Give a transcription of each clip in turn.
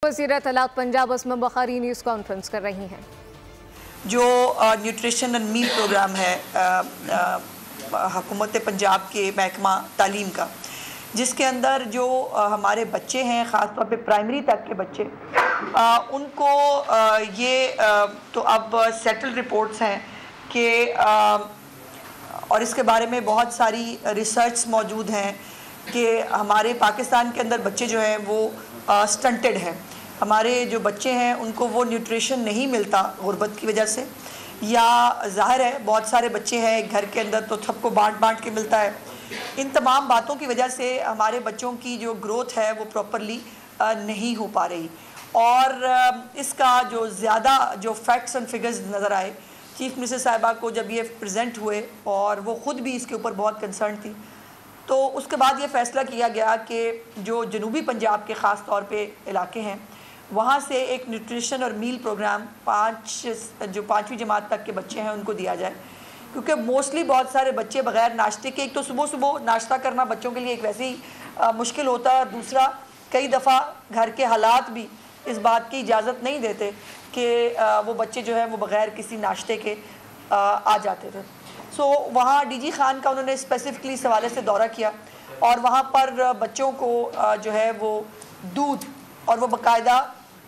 वज़ीर इत्तलात पंजाब अस्मा बखारी news conference कर रही हैं। जो न्यूट्रिशन एंड मील प्रोग्राम है हुकूमत पंजाब के महकमा तालीम का, जिसके अंदर जो हमारे बच्चे हैं, ख़ास तौर पे प्राइमरी तक के बच्चे, उनको तो अब सेटल रिपोर्ट्स हैं कि और इसके बारे में बहुत सारी रिसर्च मौजूद हैं कि हमारे पाकिस्तान के अंदर बच्चे जो हैं वो स्टंटेड हैं। हमारे जो बच्चे हैं उनको वो न्यूट्रिशन नहीं मिलता गुर्बत की वजह से, या ज़ाहिर है बहुत सारे बच्चे हैं घर के अंदर तो सबको बांट के मिलता है। इन तमाम बातों की वजह से हमारे बच्चों की जो ग्रोथ है वो प्रॉपरली नहीं हो पा रही। और इसका जो ज़्यादा जो फैक्ट्स एंड फिगर्स नज़र आए चीफ मिनिस्टर साहिबा को जब ये प्रेजेंट हुए और वो ख़ुद भी इसके ऊपर बहुत कंसर्न थी, तो उसके बाद ये फ़ैसला किया गया कि जो जनूबी पंजाब के ख़ास तौर पे इलाके हैं वहाँ से एक न्यूट्रिशन और मील प्रोग्राम जो पाँचवीं जमात तक के बच्चे हैं उनको दिया जाए, क्योंकि मोस्टली बहुत सारे बच्चे बग़ैर नाश्ते के, एक तो सुबह सुबह नाश्ता करना बच्चों के लिए एक वैसे ही मुश्किल होता है, और दूसरा कई दफ़ा घर के हालात भी इस बात की इजाज़त नहीं देते कि वो बच्चे जो है वो बग़ैर किसी नाश्ते के आ जाते थे। सो वहाँ डीजी खान का उन्होंने स्पेसिफ़िकली इस हवाले से दौरा किया और वहाँ पर बच्चों को जो है वो दूध, और वो बाकायदा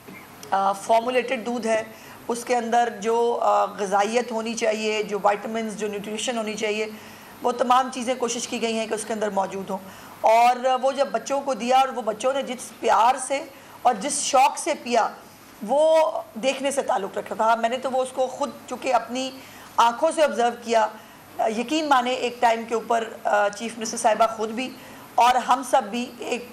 फॉर्मुलेटेड दूध है, उसके अंदर जो ग़िज़ाइयत होनी चाहिए, जो विटामिन्स, जो न्यूट्रिशन होनी चाहिए, वो तमाम चीज़ें कोशिश की गई हैं कि उसके अंदर मौजूद हों। और वो जब बच्चों को दिया और वो बच्चों ने जिस प्यार से और जिस शौक़ से पिया वो देखने से ताल्लुक़ रखा था। मैंने तो वो उसको ख़ुद चूँकि अपनी आँखों से ऑब्ज़र्व किया, यकीन माने एक टाइम के ऊपर चीफ मिनिस्टर साहिबा ख़ुद भी और हम सब भी एक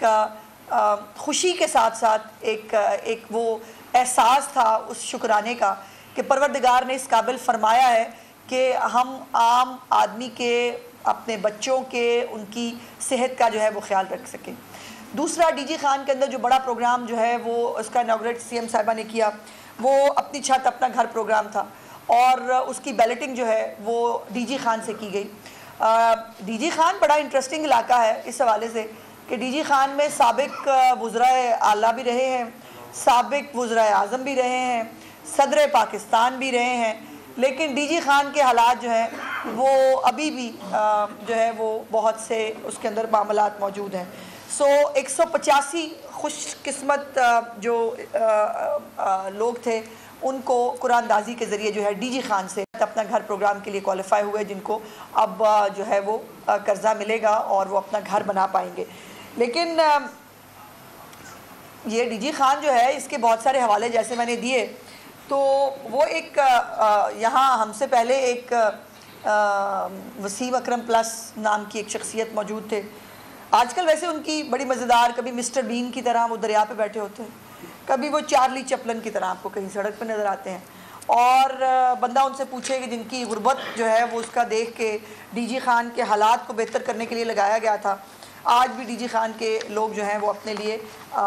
खुशी के साथ साथ एक वो एहसास था उस शुक्राने का कि परवरदिगार ने इस काबिल फरमाया है कि हम आम आदमी के, अपने बच्चों के, उनकी सेहत का जो है वो ख्याल रख सकें। दूसरा, डीजी खान के अंदर जो बड़ा प्रोग्राम जो है वो उसका इनॉग्रेट सीएम साहिबा ने किया, वो अपनी छत अपना घर प्रोग्राम था और उसकी बैलेटिंग जो है वो डीजी खान से की गई। डीजी खान बड़ा इंटरेस्टिंग इलाका है इस हवाले से कि डीजी खान में साबिक वज़राए आला भी रहे हैं, साबिक वज़राए आज़म भी रहे हैं, सदर पाकिस्तान भी रहे हैं, लेकिन डीजी खान के हालात जो हैं वो अभी भी जो है वो बहुत से उसके अंदर मामलात मौजूद हैं। सो 185 खुशकिस्मत जो लोग थे उनको कुरानदाजी के ज़रिए जो है डीजी खान से अपना घर प्रोग्राम के लिए क्वालिफाई हुए, जिनको अब जो है वो कर्जा मिलेगा और वो अपना घर बना पाएंगे। लेकिन ये डीजी खान जो है इसके बहुत सारे हवाले जैसे मैंने दिए, तो वो एक यहाँ हमसे पहले एक वसीम अकरम प्लस नाम की एक शख्सियत मौजूद थे। आजकल वैसे उनकी बड़ी मज़ेदार, कभी मिस्टर बीन की तरह वो दरिया पे बैठे होते हैं, कभी वो चार्ली चैपलिन की तरह आपको कहीं सड़क पे नज़र आते हैं। और बंदा उनसे पूछे कि जिनकी गुर्बत जो है वो उसका देख के डीजी खान के हालात को बेहतर करने के लिए लगाया गया था, आज भी डीजी खान के लोग जो हैं वो अपने लिए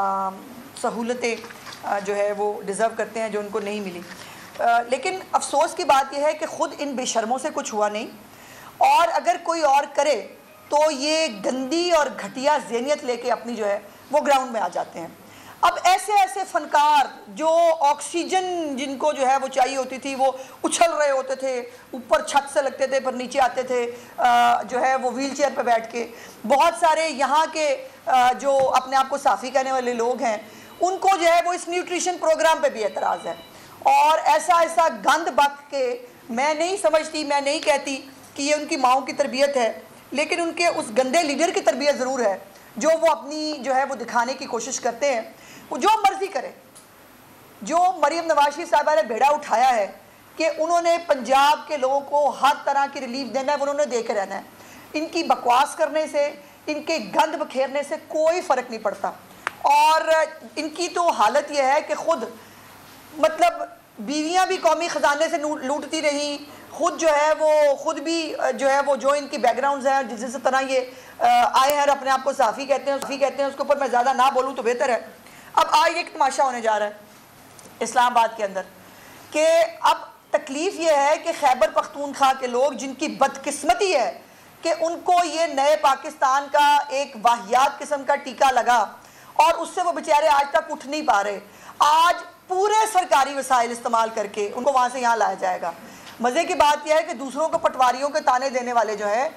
सहूलतें जो है वो डिज़र्व करते हैं जो उनको नहीं मिली। लेकिन अफसोस की बात यह है कि ख़ुद इन बेशर्मों से कुछ हुआ नहीं, और अगर कोई और करे तो ये गंदी और घटिया ज़हनियत लेके अपनी जो है वो ग्राउंड में आ जाते हैं। अब ऐसे ऐसे फ़नकार जो ऑक्सीजन जिनको जो है वो चाहिए होती थी वो उछल रहे होते थे, ऊपर छत से लगते थे पर नीचे आते थे, जो है वो व्हील चेयर पर बैठ के। बहुत सारे यहाँ के जो अपने आप को साफ़ी कहने वाले लोग हैं उनको जो है वो इस न्यूट्रिशन प्रोग्राम पे भी एतराज़ है, और ऐसा गंद बक के मैं नहीं समझती, मैं नहीं कहती कि ये उनकी माओं की तरबियत है, लेकिन उनके उस गंदे लीडर की तरबियत ज़रूर है जो वो अपनी जो है वो दिखाने की कोशिश करते हैं। वो जो मर्ज़ी करें, जो मरीम नवाज़ साहिबा ने बेड़ा उठाया है कि उन्होंने पंजाब के लोगों को हर तरह की रिलीफ देना है, वो उन्होंने दे के रहना है। इनकी बकवास करने से, इनके गंद बखेरने से कोई फ़र्क नहीं पड़ता। और इनकी तो हालत यह है कि ख़ुद मतलब बीवियाँ भी कौमी ख़जाने से लूटती रहीं, ख़ुद जो है वो ख़ुद भी जो है वो जो इनकी बैकग्राउंड्स हैं जिस तरह ये आए हैं, अपने आप को साफ़ी कहते हैं, उसके ऊपर मैं ज़्यादा ना बोलूँ तो बेहतर है। अब आज एक तमाशा होने जा रहा है इस्लामाबाद के अंदर कि अब तकलीफ़ ये है कि खैबर पख्तूनख्वा के लोग जिनकी बदकिस्मती है कि उनको ये नए पाकिस्तान का एक वाहियात किस्म का टीका लगा और उससे वो बेचारे आज तक उठ नहीं पा रहे। आज पूरे सरकारी वसाइल इस्तेमाल करके उनको वहाँ से यहाँ लाया जाएगा। मज़े की बात यह है कि दूसरों को पटवारियों के ताने देने वाले जो है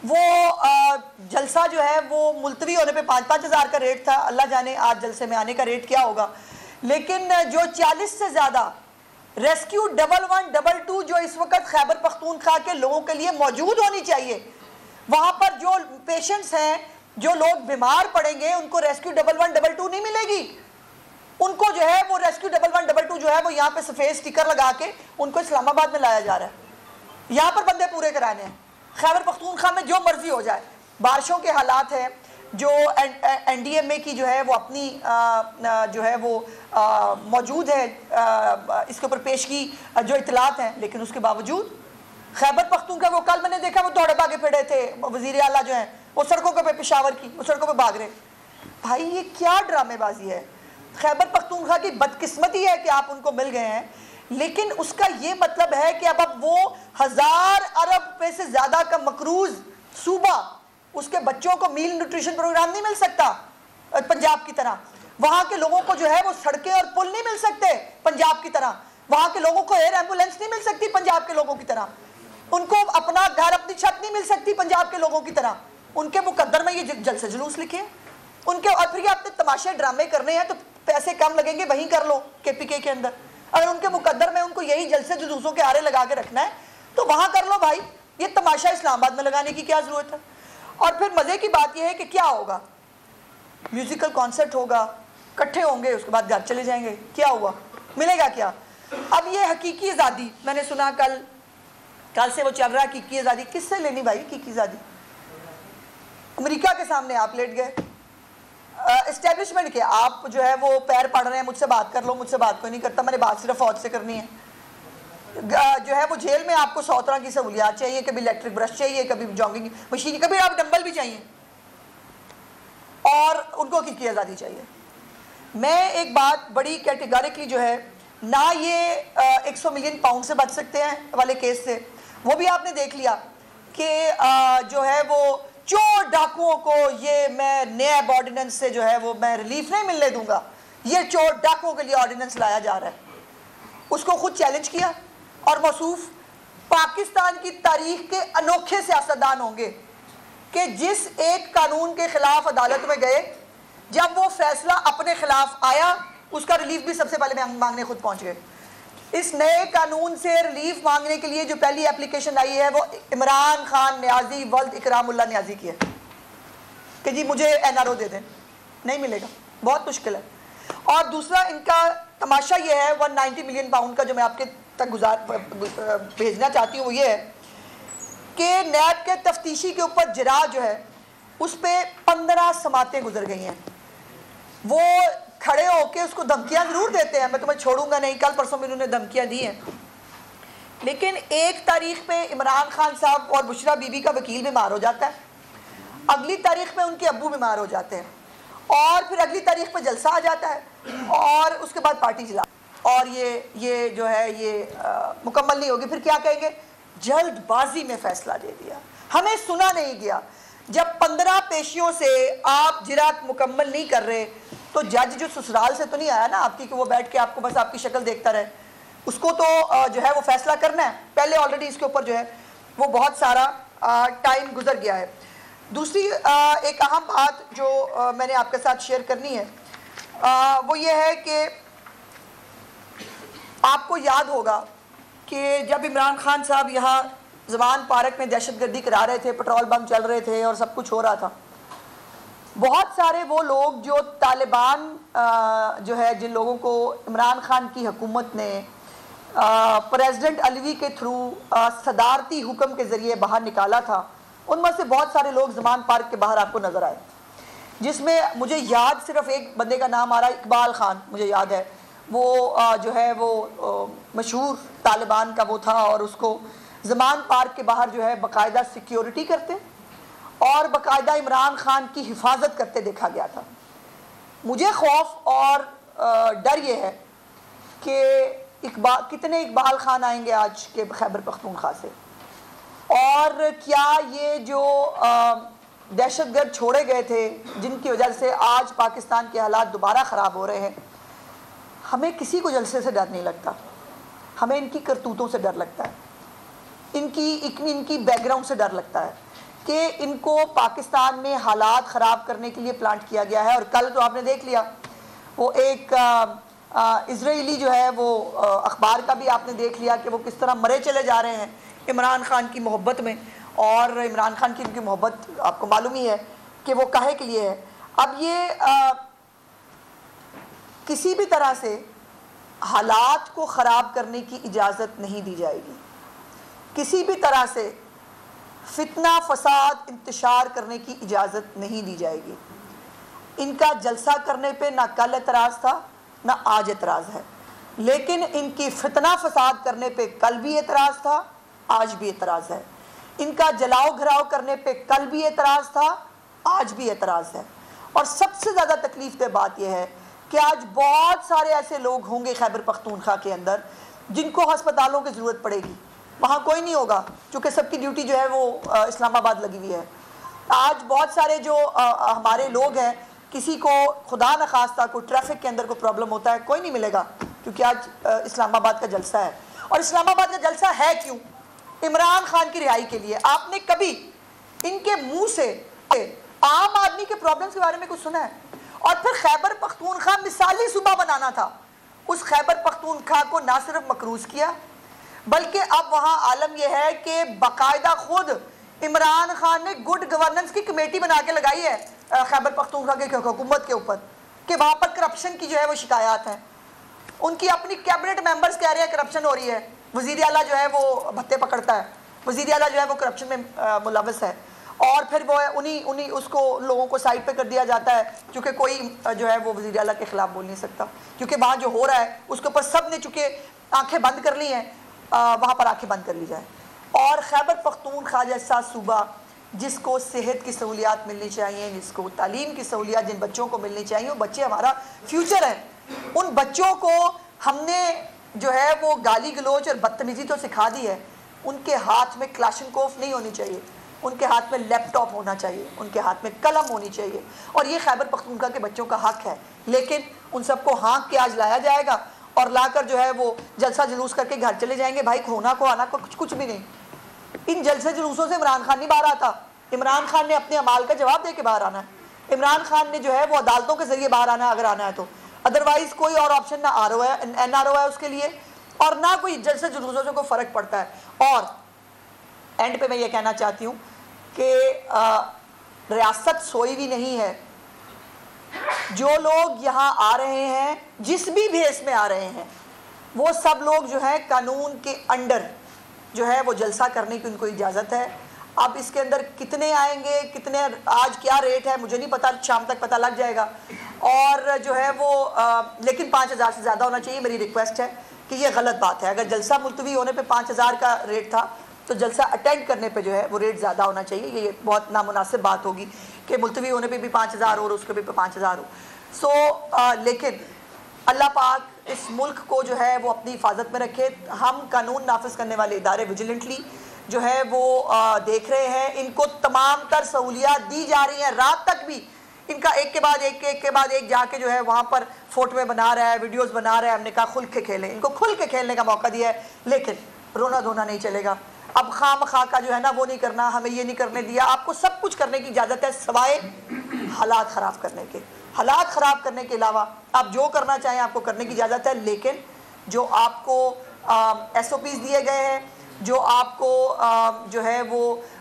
वो जलसा जो है वो मुलतवी होने पे 5-5 हज़ार का रेट था, अल्लाह जाने आज जलसे में आने का रेट क्या होगा। लेकिन जो 40 से ज़्यादा रेस्क्यू 11, 22 जो इस वक्त खैबर पख्तूनख्वा के लोगों के लिए मौजूद होनी चाहिए, वहाँ पर जो पेशेंट्स हैं, जो लोग बीमार पड़ेंगे, उनको रेस्क्यू 11, 22 नहीं मिलेगी। उनको जो है वो रेस्क्यू 11, 22 जो है वो यहाँ पे सफ़ेद स्टिकर लगा के उनको इस्लामाबाद में लाया जा रहा है। यहाँ पर बंदे पूरे कराने हैं। खैबर पख्तूनख्वा में जो मर्जी हो जाए, बारिशों के हालात हैं, जो NDMA की जो है वो अपनी जो है वो मौजूद है इसके ऊपर पेश की जो इतलात हैं, लेकिन उसके बावजूद खैबर पख्तूनख्वा वो कल मैंने देखा वो दौड़े भागे फिरे थे वज़ीर आला जो हैं वो सड़कों पे पेशावर की वो सड़कों पे भाग रहे। भाई ये क्या ड्रामेबाजी है। खैबर पख्तूनख्वा की बदकिस्मती है कि आप उनको मिल गए हैं, लेकिन उसका ये मतलब है कि अब वो 1000 अरब रुपए से ज़्यादा का मकरूज सूबा, उसके बच्चों को मील न्यूट्रिशन प्रोग्राम नहीं मिल सकता पंजाब की तरह। वहाँ के लोगों को जो है वो सड़कें और पुल नहीं मिल सकते पंजाब की तरह। वहाँ के लोगों को एयर एम्बुलेंस नहीं मिल सकती पंजाब के लोगों की तरह। उनको अपना घर, अपनी छत नहीं मिल सकती पंजाब के लोगों की तरह। उनके मुकद्दर में ये जलसे जुलूस लिखे हैं उनके, और फिर आपने तमाशे ड्रामे करने हैं तो पैसे कम लगेंगे, वहीं कर लो KPK के अंदर। अगर उनके मुकद्दर में उनको यही जलसे जुलूसों के आरे लगा के रखना है तो वहाँ कर लो भाई, ये तमाशा इस्लामाबाद में लगाने की क्या ज़रूरत है। और फिर मज़े की बात यह है कि क्या होगा, म्यूज़िकल कॉन्सर्ट होगा, इकट्ठे होंगे, उसके बाद घर चले जाएंगे। क्या हुआ, मिलेगा क्या। अब ये हकीकी आज़ादी मैंने सुना कल से वो चल रहा है, हकीकी आज़ादी किससे लेनी भाई। हकीकी आज़ादी अमेरिका के सामने आप लेट गए, इस्टेब्लिशमेंट के आप जो है वो पैर पड़ रहे हैं, मुझसे बात कर लो, मुझसे बात कोई नहीं करता, मैंने बात सिर्फ फौज से करनी है। जो है वो जेल में आपको 100 तरह की सहूलियात चाहिए, कभी इलेक्ट्रिक ब्रश चाहिए, कभी जॉगिंग मशीन, कभी आप डंबल भी चाहिए, और उनको हकीकी आज़ादी चाहिए। मैं एक बात बड़ी कैटेगरिकली जो है ना, ये 100 मिलियन पाउंड से बच सकते हैं वाले केस से, वो भी आपने देख लिया कि जो है वो चोर डाकुओं को ये मैं नया ऑर्डिनेंस से जो है वो मैं रिलीफ नहीं मिलने दूंगा। ये चोर डाकुओं के लिए ऑर्डिनेंस लाया जा रहा है, उसको खुद चैलेंज किया। और मौसूफ पाकिस्तान की तारीख के अनोखे सियासतदान होंगे कि जिस एक कानून के खिलाफ अदालत में गए, जब वो फैसला अपने खिलाफ आया उसका रिलीफ भी सबसे पहले मांगने खुद पहुंच गए। इस नए कानून से रिलीफ मांगने के लिए जो पहली एप्लीकेशन आई है वो इमरान खान न्याजी वल्द इकरामुल्लाह न्याजी की है कि जी मुझे NRO दे दें। नहीं मिलेगा, बहुत मुश्किल है। और दूसरा इनका तमाशा ये है 190 मिलियन पाउंड का जो मैं आपके तक भेजना चाहती हूँ, वो ये है कि नैब के तफ्तीशी के ऊपर जरा जो है उस पर 15 समातें गुजर गई हैं। वो खड़े होके उसको धमकियां जरूर देते हैं, मैं तुम्हें छोड़ूंगा नहीं, कल परसों में उन्होंने धमकियां दी हैं, लेकिन 1 तारीख पे इमरान खान साहब और बुशरा बीबी का वकील बीमार हो जाता है, अगली तारीख पे उनके अब्बू बीमार हो जाते हैं, और फिर अगली तारीख पे जलसा आ जाता है, और उसके बाद पार्टी चला, और ये जो है ये मुकम्मल नहीं होगी। फिर क्या कहेंगे, जल्दबाजी में फैसला दे दिया, हमें सुना नहीं गया। जब 15 पेशियों से आप जिरात मुकम्मल नहीं कर रहे तो जज जो ससुराल से तो नहीं आया ना आपकी कि वो बैठ के आपको बस आपकी शक्ल देखता रहे, उसको तो जो है वो फैसला करना है। पहले ऑलरेडी इसके ऊपर जो है वो बहुत सारा टाइम गुजर गया है। दूसरी एक अहम बात जो मैंने आपके साथ शेयर करनी है वो ये है कि आपको याद होगा कि जब इमरान खान साहब यहाँ जवान पार्क में दहशतगर्दी करा रहे थे, पेट्रोल बम चल रहे थे और सब कुछ हो रहा था, बहुत सारे वो लोग जो तालिबान जो है जिन लोगों को इमरान खान की हुकूमत ने प्रेसिडेंट अलवी के थ्रू सदारती हुक्म के ज़रिए बाहर निकाला था, उनमें से बहुत सारे लोग जमान पार्क के बाहर आपको नज़र आए, जिसमें मुझे याद सिर्फ एक बंदे का नाम आ रहा है, इकबाल खान मुझे याद है। वो जो है वो मशहूर तालिबान का वो था, और उसको जमान पार्क के बाहर जो है बाकायदा सिक्योरिटी करते और बाकायदा इमरान खान की हिफाजत करते देखा गया था। मुझे खौफ और डर ये है कि कितने इकबाल खान आएंगे आज के खैबर पख्तूनख्वा से, और क्या ये जो दहशतगर्द छोड़े गए थे जिनकी वजह से आज पाकिस्तान के हालात दोबारा ख़राब हो रहे हैं, हमें किसी को जलसे से डर नहीं लगता, हमें इनकी करतूतों से डर लगता है, इनकी बैकग्राउंड से डर लगता है कि इनको पाकिस्तान में हालात ख़राब करने के लिए प्लांट किया गया है। और कल तो आपने देख लिया, वो एक इजराइली जो है वो अखबार का भी आपने देख लिया कि वो किस तरह मरे चले जा रहे हैं इमरान खान की मोहब्बत में। और इमरान खान की इनकी मोहब्बत आपको मालूम ही है कि वो काहे के लिए है। अब ये किसी भी तरह से हालात को ख़राब करने की इजाज़त नहीं दी जाएगी, किसी भी तरह से फितना फसाद इंतशार करने की इजाज़त नहीं दी जाएगी। इनका जलसा करने पे ना कल एतराज़ था ना आज एतराज़ है, लेकिन इनकी फितना फसाद करने पे कल भी एतराज़ था, आज भी एतराज़ है। इनका जलाओ घराव करने पे कल भी एतराज़ था, आज भी एतराज़ है। और सबसे ज़्यादा तकलीफ दह बात यह है कि आज बहुत सारे ऐसे लोग होंगे खैबर पख्तूनख्वा के अंदर जिनको अस्पतालों की ज़रूरत पड़ेगी, वहाँ कोई नहीं होगा क्योंकि सबकी ड्यूटी जो है वो इस्लामाबाद लगी हुई है। आज बहुत सारे जो हमारे लोग हैं, किसी को खुदा न खास्ता को ट्रैफिक के अंदर कोई प्रॉब्लम होता है, कोई नहीं मिलेगा क्योंकि आज इस्लामाबाद का जलसा है। और इस्लामाबाद का जलसा है क्यों? इमरान खान की रिहाई के लिए। आपने कभी इनके मुंह से आम आदमी के प्रॉब्लम्स के बारे में कुछ सुना है? और फिर खैबर पख्तूनख्वा मिसाली सूबा बनाना था, उस खैबर पख्तूनख्वा को ना सिर्फ मकरूज किया बल्कि अब वहाँ आलम यह है कि बाकायदा खुद इमरान खान ने गुड गवर्नेंस की कमेटी बना के लगाई है खैबर पख्तूनख्वा के हुकूमत के ऊपर कि वहाँ पर करप्शन की जो है वो शिकायत हैं। उनकी अपनी कैबिनेट मेंबर्स कह रहे हैं करप्शन हो रही है, वज़ीर आला जो है वो भत्ते पकड़ता है, वज़ीर आला जो है वो करप्शन में मुलव्वस है। और फिर वो उन्हीं उसको लोगों को साइड पे कर दिया जाता है क्योंकि कोई जो है वो वज़ीर आला के ख़िलाफ़ बोल नहीं सकता, क्योंकि वहाँ जो हो रहा है उसके ऊपर सब ने चूँकि आँखें बंद कर ली हैं, वहाँ पर आँखें बंद कर ली जाए। और खैबर पख्तूनख्वा जैसा सूबा जिसको सेहत की सहूलियात मिलनी चाहिए, जिसको तालीम की सहूलियात जिन बच्चों को मिलनी चाहिए, वो बच्चे हमारा फ्यूचर हैं। उन बच्चों को हमने जो है वो गाली गलोच और बदतमीज़ी तो सिखा दी है। उनके हाथ में क्लाशनकोफ नहीं होनी चाहिए, उनके हाथ में लैपटॉप होना चाहिए, उनके हाथ में कलम होनी चाहिए। और ये खैबर पख्तूनख्वा के बच्चों का हक है। लेकिन उन सबको हाँक के आज लाया जाएगा और लाकर जो है वो जलसा जुलूस करके घर चले जाएंगे। भाई खोना को आना को कुछ भी नहीं। इन जलसे जुलूसों से इमरान खान नहीं बाहर आता। इमरान खान ने अपने अमाल का जवाब दे के बाहर आना है। इमरान खान ने जो है वो अदालतों के जरिए बाहर आना है अगर आना है तो, अदरवाइज कोई और ऑप्शन ना NRO है उसके लिए, और ना कोई जलसे जुलूसों से कोई फ़र्क पड़ता है। और एंड पे मैं ये कहना चाहती हूँ कि रियासत सोई भी नहीं है। जो लोग यहाँ आ रहे हैं, जिस भी भेस में आ रहे हैं, वो सब लोग जो है कानून के अंडर जो है वो जलसा करने की उनको इजाज़त है। अब इसके अंदर कितने आएंगे, कितने आज क्या रेट है मुझे नहीं पता, शाम तक पता लग जाएगा। और जो है वो लेकिन 5000 से ज़्यादा होना चाहिए। मेरी रिक्वेस्ट है कि ये गलत बात है। अगर जलसा मुलतवी होने पे 5000 का रेट था तो जलसा अटेंड करने पे जो है वो रेट ज़्यादा होना चाहिए। ये बहुत नामुनासिब बात होगी कि मुलतवी होने पे भी 5000 और उसके भी 5000 हो। लेकिन अल्लाह पाक इस मुल्क को जो है वो अपनी हिफाजत में रखे। हम कानून नाफिज करने वाले इदारे विजिलेंटली जो है वो देख रहे हैं, इनको तमाम तर सहूलियात दी जा रही हैं। रात तक भी इनका एक के बाद एक जाके जो है वहाँ पर फोटोएं बना रहा है, वीडियोस बना रहा है। हमने कहा खुल के खेलें, इनको खुल के खेलने का मौका दिया है, लेकिन रोना धोना नहीं चलेगा। अब खामखा का जो है ना वो नहीं करना, हमें ये नहीं करने दिया। आपको सब कुछ करने की इजाज़त है सवाए हालात ख़राब करने के। हालात ख़राब करने के अलावा आप जो करना चाहें आपको करने की इजाज़त है, लेकिन जो आपको SOPs दिए गए हैं, जो आपको जो है वो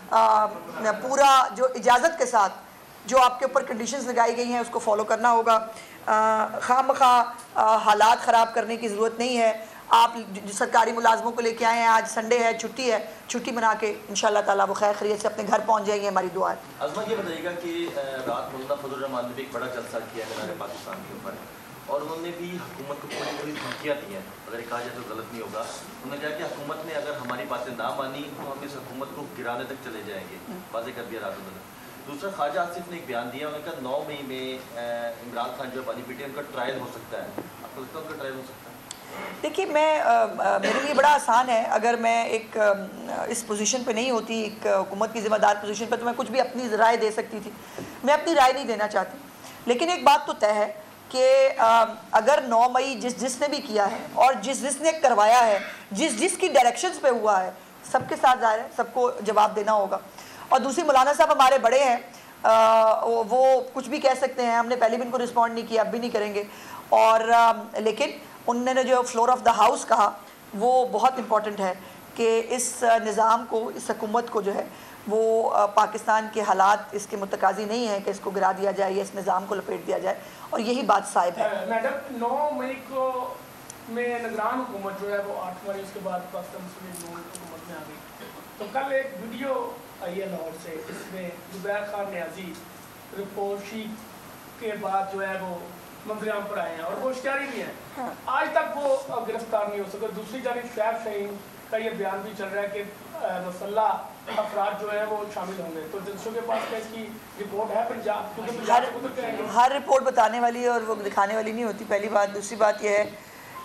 पूरा जो इजाज़त के साथ जो आपके ऊपर कंडीशंस लगाई गई हैं उसको फॉलो करना होगा। खामखा हालात ख़राब करने की ज़रूरत नहीं है। आप सरकारी मुलाजमों को लेके आए हैं, आज संडे है, छुट्टी है, छुट्टी मना के इंशाअल्लाह ताला वो खैर खैरियत से अपने घर पहुंच जाएंगे, हमारी दुआ है। अज़मा ये बताइएगा कि रात मौलाना फजल रहमान ने भी एक बड़ा जलसा किया है पाकिस्तान के ऊपर, और उन्होंने भी हुकूमत को पूरी धमकियाँ दी हैं। अगर कहा जाए तो गलत नहीं होगा। उन्होंने कहा कि हुकूमत ने अगर हमारी बातें ना मानी तो हम इस हुकूमत को गिराने तक चले जाएंगे, वाज़ेह कर दिया रात में। दूसरा, ख्वाजा आसिफ ने एक बयान दिया, उन्होंने कहा 9 मई में इमरान खान जो बानी पीटे उनका ट्रायल हो सकता है। आपको लगता है उनका ट्रायल हो सकता है? देखिए, मेरे लिए बड़ा आसान है। अगर मैं एक इस पोजीशन पे नहीं होती, एक हुकूमत की ज़िम्मेदार पोजीशन पे, तो मैं कुछ भी अपनी राय दे सकती थी। मैं अपनी राय नहीं देना चाहती, लेकिन एक बात तो तय है कि अगर 9 मई जिसने भी किया है और जिसने करवाया है, जिसकी डायरेक्शंस पे हुआ है, सबके साथ जाहिर है सबको जवाब देना होगा। और दूसरी, मौलाना साहब हमारे बड़े हैं, वो कुछ भी कह सकते हैं, हमने पहले भी इनको रिस्पॉन्ड नहीं किया, अब भी नहीं करेंगे। और लेकिन उन्होंने जो फ्लोर ऑफ द हाउस कहा वो बहुत इम्पॉर्टेंट है कि इस निज़ाम को, इस हुकूमत को जो है वो पाकिस्तान के हालात इसके मुतकाजी नहीं है कि इसको गिरा दिया जाए या इस निज़ाम को लपेट दिया जाए, और यही बात साहिब है। मैडम 9 मई को में निगरान हुकूमत जो है वो 8 मई उसके बाद पाकिस्तान मुस्लिम लीग नून हुकूमत में आ गई। तो कल एक वीडियो आई है लाहौर से, इसमें जुबैर खान न्याजी रिपोर्ट शीट के बाद जो है वो मंजराम पर आए हैं और वो इश्तिहारी भी हैं। हाँ। आज तक वो गिरफ्तार नहीं हो सके। दूसरी जानिब शैफ शहीन का ये बयान भी चल रहा है कि मुसल्लह अफराद जो है वो शामिल होंगे। तो जल्सों के पास क्या इसकी रिपोर्ट है? पंजाब, क्योंकि हर रिपोर्ट बताने वाली और वो दिखाने वाली नहीं होती, पहली बात। दूसरी बात यह है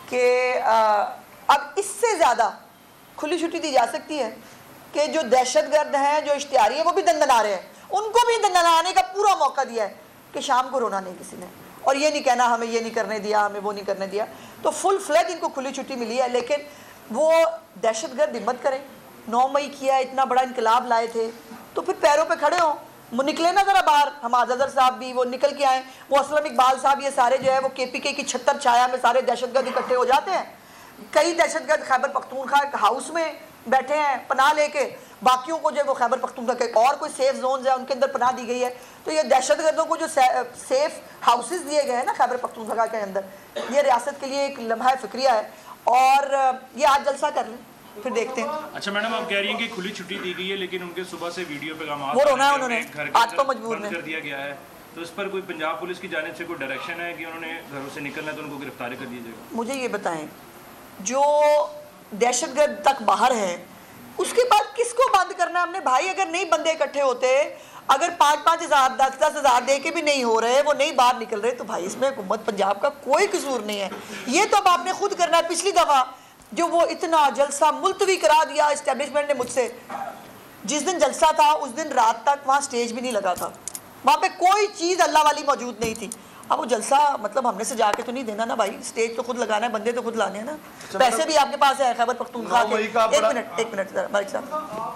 कि अब इससे ज़्यादा खुली छुट्टी दी जा सकती है कि जो दहशतगर्द हैं, जो इश्तिहारी हैं, वो भी दंदना रहे हैं, उनको भी दंदनाने का पूरा मौका दिया है कि शाम को रोना नहीं किसी ने, और ये नहीं कहना हमें ये नहीं करने दिया, हमें वो नहीं करने दिया। तो फुल फ्लैग इनको खुली छुट्टी मिली है, लेकिन वो दहशतगर्द हिम्मत करें। 9 मई किया, इतना बड़ा इनकलाब लाए थे, तो फिर पैरों पे खड़े हों, वो निकले ना ज़रा बाहर। हम आज़ादर साहब भी वो निकल के आए, वो असलम इकबाल साहब, ये सारे जो है वो KPK की छत्तर छाया में सारे दहशतगर्द इकट्ठे हो जाते हैं। कई दहशतगर्द खैबर पख्तूनख्वा हाउस में बैठे हैं पनाह लेके, बाकियों को जो वो खैबर पख्तूनख्वा के और कोई सेफ जोन है उनके अंदर पनाह दी गई है। तो ये दहशतगर्दों को जो सेफ हाउसेस दिए गए हैं ना खैबर पख्तूनख्वा के अंदर, ये रियासत के लिए एक लम्हा फिक्रिया है, और ये आज जलसा कर लें फिर देखते हैं। अच्छा मैडम, आप कह रही हैं कि खुली छुट्टी दी गई है, लेकिन उनके सुबह से वीडियो पे काम वो रोना है उन्होंने, आज तो मजबूर कर दिया गया है। तो इस पर कोई पंजाब पुलिस की जानिब से कोई डायरेक्शन है कि उन्होंने घरों से निकलना है तो उनको गिरफ्तारी कर दी जाएगी? मुझे ये बताएं, जो दहशतगर्द तक बाहर है उसके बाद किसको बंद करना है हमने? भाई अगर नहीं बंदे इकट्ठे होते, अगर 5-5 हज़ार 10-10 हज़ार दे के भी नहीं हो रहे, वो नहीं बाहर निकल रहे, तो भाई इसमें हुकूमत पंजाब का कोई कसूर नहीं है। ये तो अब आपने खुद करना है। पिछली दफ़ा जो वो इतना जलसा मुलतवी करा दिया इस्टेब्लिशमेंट ने मुझसे, जिस दिन जलसा था उस दिन रात तक वहाँ स्टेज भी नहीं लगा था, वहाँ पे कोई चीज़ अल्लाह वाली मौजूद नहीं थी। अब वो जलसा मतलब हमने से जाके तो नहीं देना ना भाई, स्टेज तो खुद लगाना है, बंदे तो खुद लाने हैं ना। पैसे भी आपके पास है खैबर पख्तूनख्वा के। एक मिनट जरा मालिक साहब,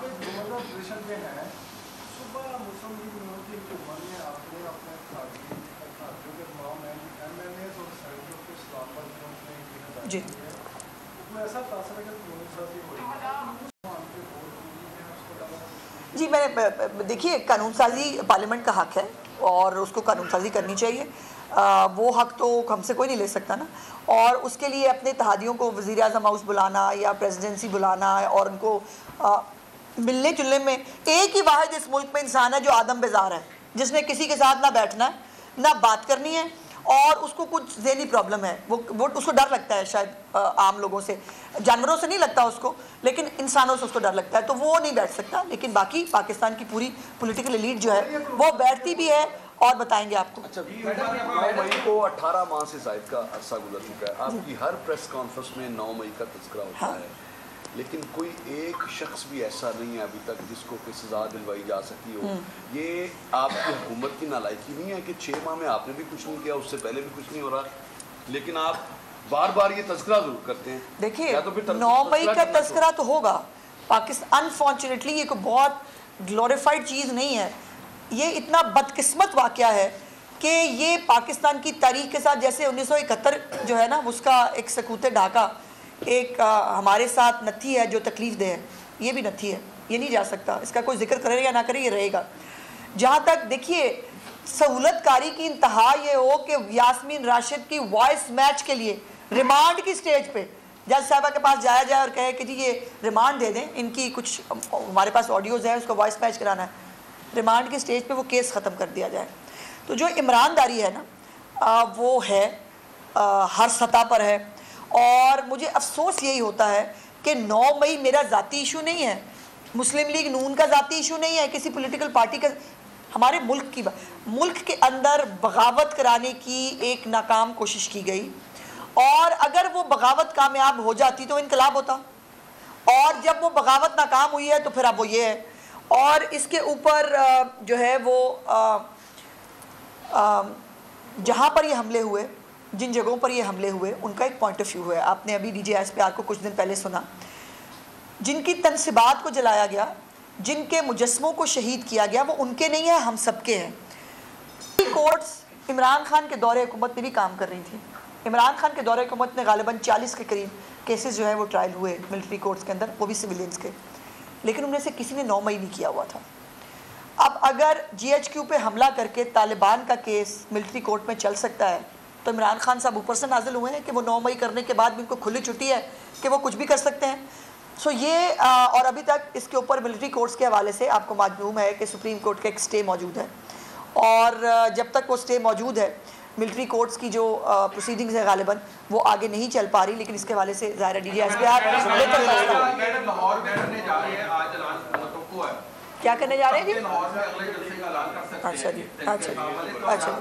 जी जी, मैंने देखिए, कानून साजी पार्लियामेंट का हक है और उसको कानून साजी करनी चाहिए। वो हक तो हमसे कोई नहीं ले सकता ना, और उसके लिए अपने इत्तेहादियों को वज़ीर आज़म हाउस बुलाना या प्रेसिडेंसी बुलाना और उनको मिलने जुलने में, एक ही वाहिद इस मुल्क में इंसान है जो आदम बेजार है, जिसने किसी के साथ ना बैठना है ना बात करनी है, और उसको कुछ ज़हनी प्रॉब्लम है, वो उसको डर लगता है शायद आम लोगों से, जानवरों से नहीं लगता उसको, लेकिन इंसानों से उसको डर लगता है, तो वो नहीं बैठ सकता। लेकिन बाकी पाकिस्तान की पूरी पॉलिटिकल एलीट जो है वो बैठती भी है, और बताएंगे आपको। अच्छा, 9 मई को 18 माह से ज़ायद का अरसा गुजर चुका है। आपकी हर प्रेस कॉन्फ्रेंस में 9 मई का तज़किरा होता है, लेकिन कोई एक शख्स भी ऐसा नहीं है अभी तक जिसको कोई सज़ा दिलवाई जा सकी हो। ये आपकी हुकूमत की नालायकी नहीं है कि 6 माह में आपने भी कुछ नहीं किया, उससे पहले भी कुछ नहीं हो रहा, लेकिन आप बार बार ये तज़किरा जरूर करते हैं? देखिए, 9 मई का तज़किरा तो होगा। पाकिस्तान अनफॉर्चुनेटली ये कोई बहुत ग्लोरीफाइड चीज़ नहीं है, ये इतना बदकिस्मत वाक़या है कि ये पाकिस्तान की तारीख के साथ, जैसे 1971 जो है ना, उसका एक सकूते ढाका एक हमारे साथ नथी है जो तकलीफ़ दे है, ये भी नथी है, ये नहीं जा सकता, इसका कोई जिक्र करे या ना करे, ये रहेगा। जहाँ तक देखिए सहूलतकारी की इंतहा ये हो कि यास्मीन राशिद की वॉइस मैच के लिए रिमांड की स्टेज पे जज साहबा के पास जाया जाए और कहे कि जी ये रिमांड दे दें, इनकी कुछ हमारे पास ऑडियोज़ हैं, उसको वॉइस मैच कराना है, रिमांड की स्टेज पे वो केस ख़त्म कर दिया जाए। तो जो ईमानदारी है ना वो है हर सतह पर है, और मुझे अफसोस यही होता है कि 9 मई मेरा ज़ाती इशू नहीं है, मुस्लिम लीग नून का ज़ाती इशू नहीं है, किसी पॉलिटिकल पार्टी का, हमारे मुल्क के अंदर बगावत कराने की एक नाकाम कोशिश की गई, और अगर वो बगावत कामयाब हो जाती तो इनकलाब होता, और जब वो बगावत नाकाम हुई है तो फिर अब वो ये है। और इसके ऊपर जो है वो जहाँ पर ये हमले हुए, जिन जगहों पर ये हमले हुए, उनका एक पॉइंट ऑफ व्यू है। आपने अभी DGSPR को कुछ दिन पहले सुना। जिनकी तनसीबात को जलाया गया, जिनके मुजस्मों को शहीद किया गया, वो उनके नहीं है, हम सबके हैं। कोर्ट्स इमरान खान के दौरे हुकूमत में भी काम कर रही थी। इमरान खान के दौरे हुकूमत में गालिबन 40 के करीब केसेस जो है वो ट्रायल हुए मिलिट्री कोर्ट्स के अंदर, वो भी सिविलियंस के, लेकिन उनमें से किसी ने 9 मई नहीं किया हुआ था। अब अगर GHQ पे हमला करके तालिबान का केस मिलिट्री कोर्ट में चल सकता है, तो इमरान खान साहब ऊपर से नाजिल हुए हैं कि वो 9 मई करने के बाद भी उनको खुली छुट्टी है कि वो कुछ भी कर सकते हैं। सो ये और अभी तक इसके ऊपर मिलिट्री कोर्ट्स के हवाले से आपको मालूम है कि सुप्रीम कोर्ट का एक स्टे मौजूद है, और जब तक वो स्टे मौजूद है मिलिट्री कोर्ट्स की जो प्रोसीडिंग्स है गालिबन वो आगे नहीं चल पा रही। लेकिन इसके हवाले से ज़ाहिर DGSPR क्या करने जा रहे हैं जी? अच्छा जी, अच्छा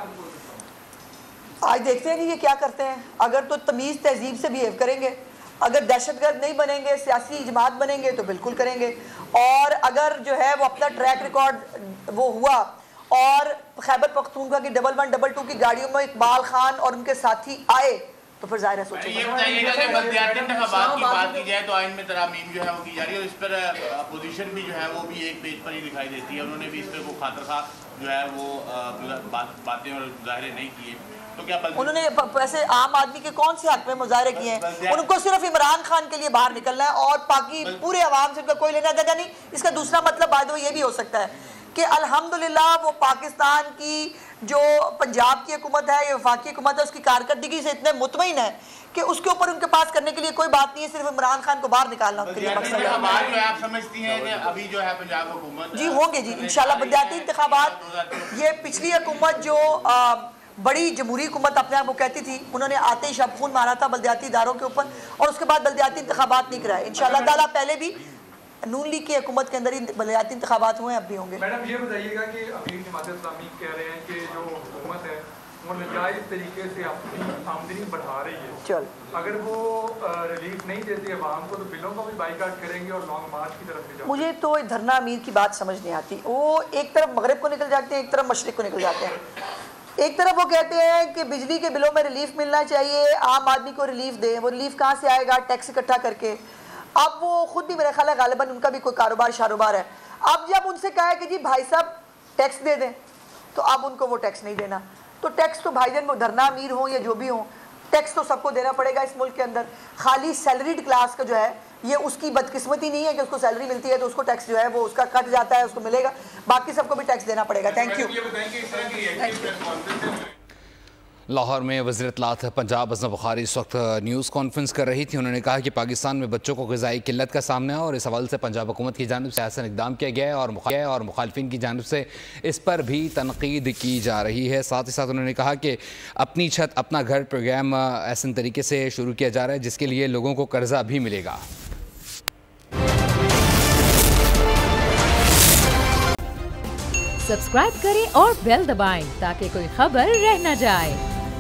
आज देखते हैं कि ये क्या करते हैं। अगर तो तमीज़ तहजीब से बिहेव करेंगे, अगर दहशतगर्द नहीं बनेंगे, सियासी जमात बनेंगे तो बिल्कुल करेंगे। और अगर जो है वो अपना ट्रैक रिकॉर्ड वो हुआ और खैबर पख्तूनख्वा की 1112 की गाड़ियों में इकबाल खान और उनके साथी आए तो फिर जाहिर है सोचेंगे। ये बताइएगा कि बल्दियाती इंतखाबात की बात की जाए तो आइन में तरामीम जो है वो की जा रही है, और इस पर अपोजिशन भी जो है वो भी एक पेज पर ही दिखाई देती है। उन्होंने भी इस पर वो खातरखा जो है वो बातें और मुजाहरे नहीं किए, तो क्या उन्होंने वैसे आम आदमी के कौन से हक में मुजाहरे किए हैं? उनको सिर्फ इमरान खान के लिए बाहर निकलना है और बाकी पूरे अवाम से उनका कोई लेना देना नहीं। इसका दूसरा मतलब बाय द वे ये भी हो सकता है कि अल्हम्दुलिल्लाह वो पाकिस्तान की जो पंजाब की हुकूमत है, ये वफाकी हुकूमत है, उसकी कारकर्दगी से इतने मुतमईन है कि उसके ऊपर उनके पास करने के लिए कोई बात नहीं है, सिर्फ इमरान खान को बाहर निकालना उनके लिए मकसद है। आप समझती हैं कि अभी जो है पंजाब हुकूमत जी होंगे जी इंशाल्लाह बल्दियाती इंतखाबात। ये पिछली हुकूमत जो बड़ी जमहूरी हुकूमत अपने आप को कहती थी, उन्होंने आते ही शब खून मारा था बल्दियाती इदारों के ऊपर, और उसके बाद बल्दियाती इंतखाबात नहीं कराए। इंशाल्लाह ताला पहले भी नून लीग की हुकूमत के अंदर ही बल्दियाती इंतखाबात हुए, अब भी होंगे। मैडम ये बताइएगा कि अमीर जमात इस्लामी कह रहे हैं कि जो हुकूमत है वो नाजायज़ तरीके से अपनी आमदनी बढ़ा रही है, चल अगर वो रिलीफ नहीं देती अवाम को तो बिलों को भी बाइकाट करेंगे और लॉन्ग मार्च की तरफ भी जाएंगे। मुझे तो धरना अमीर की बात समझ नहीं आती। वो एक तरफ मगरब को निकल जाते हैं, एक तरफ मशरिक को निकल जाते हैं। एक तरफ वो कहते हैं कि बिजली के बिलों में रिलीफ मिलना चाहिए, आम आदमी को रिलीफ दें। वो रिलीफ कहाँ से आएगा? टैक्स इकट्ठा करके। अब वो खुद भी मेरा ख्याल है गालिबन उनका भी कोई कारोबार है। अब जब उनसे कहा है कि जी भाई साहब टैक्स दे दें, तो अब उनको वो टैक्स नहीं देना। तो टैक्स तो भाईजान वो धरना अमीर हो या जो भी हो, टैक्स तो सबको देना पड़ेगा इस मुल्क के अंदर। खाली सैलरीड क्लास का जो है ये उसकी बदकिस्मती नहीं है कि उसको सैलरी मिलती है तो उसको टैक्स जो है वो उसका कट जाता है, उसको मिलेगा, बाकी सबको भी टैक्स देना पड़ेगा। Thank you. लाहौर में वज़ीर इत्तलात पंजाब अज़म बुखारी इस वक्त न्यूज़ कॉन्फ्रेंस कर रही थी। उन्होंने कहा कि पाकिस्तान में बच्चों को ग़िज़ाई किल्लत का सामना है और इस हवाले से पंजाब हुकूमत की जानिब से ऐसा इक़दाम किया गया है और मुखालिफिन की जानिब से इस पर भी तनकीद की जा रही है। साथ ही साथ उन्होंने कहा कि अपनी छत अपना घर प्रोग्राम ऐसे तरीके से शुरू किया जा रहा है जिसके लिए लोगों को कर्जा भी मिलेगा। सब्सक्राइब करें और बेल दबाएं ताकि कोई खबर रह न जाए।